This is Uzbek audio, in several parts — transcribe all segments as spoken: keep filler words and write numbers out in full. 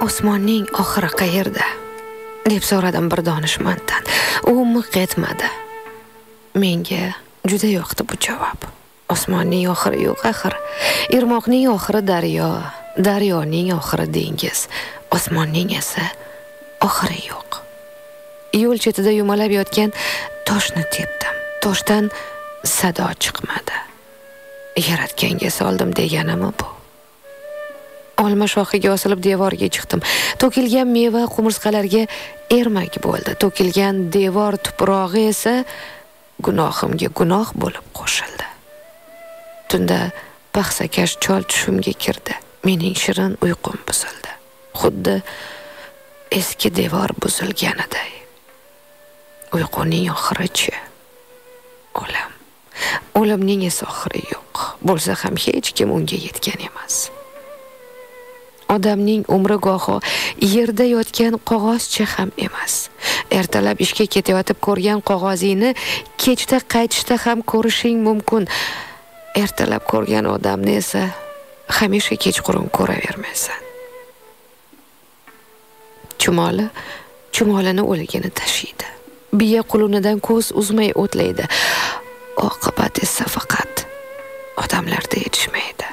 Osmonning oxiri qayerda? deb so'radim bir donishmanddan. U miq etmadi. Menga juda yoqdi bu javob. Osmonning oxiri yo'q axir. Irmoqning oxiri daryo, daryoning oxiri dengiz, osmonning esa oxiri yo'q. Yo'l chetida yumalab yotgan toshni tepdim. Toshdan sado chiqmadi. Yaratganga soldim deganimi bu? Olma shoxiga osilib devorga chiqdim. To'kilgan meva qumursqalarga ermak bo'ldi. To'kilgan devor tuprog'i esa gunohimga gunoh bo'lib qo'shildi. Tunda paxsakash chol tushimga kirdi. Mening shirin uyqum buzildi. Xuddi eski devor buzilganiday. Uyquning oxirichi o'lim. O'limning esa oxiri yo'q. Bo'lsa ham hech kim unga yetgan emas. Odamning umri goho yerda yotgan qog'ozcha ham emas. Ertalab ishga ketayotib ko'rgan qog'ozingni kechda qaytishda ham ko'rishing mumkin. Ertalab ko'rgan odamni esa hamisha kechqurun ko'ravermaysan. Chumoli chumolini o'ligini tashiydi. Biya qulunidan ko'z uzmay o'tlaydi. Oqibat esa faqat odamlarda yetishmaydi.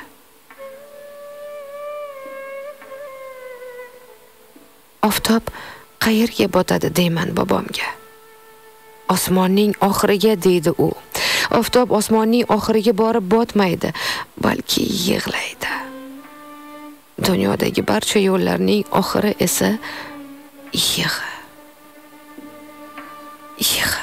Oftob qayerga botadi deyman bobomga. Osmonning oxiriga deydi u. Oftob osmonning oxiriga borib botmaydi, balki yig'laydi. Dunyodagi barcha yo'llarning oxiri esa yig'i. Yig'i.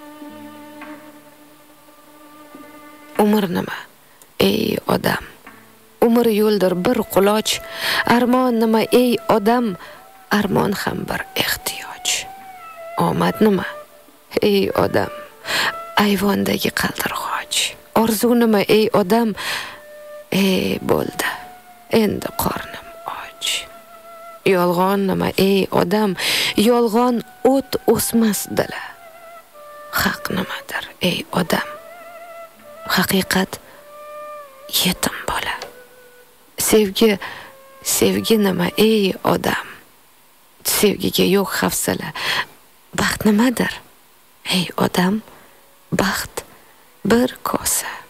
Umr nima? Ey odam. Umr yo'ldir bir quloch. Armon nima? Ey odam. Armon ham bir ehtiyoj. Omad nima? Ey odam, ayvondagi qaldirg'och. Orzu nima? Ey odam, ey bo'ldi, endi qornim och. Yolg'on nima? Ey odam, yolg'on o't o'smas dala. Haq nimadir? Ey odam, haqiqat yetim bola. Sevgi, sevgi nima? Ey odam, sevgiga yo'q hafsala. Baxt nimadir? Ey odam, baxt bir kosa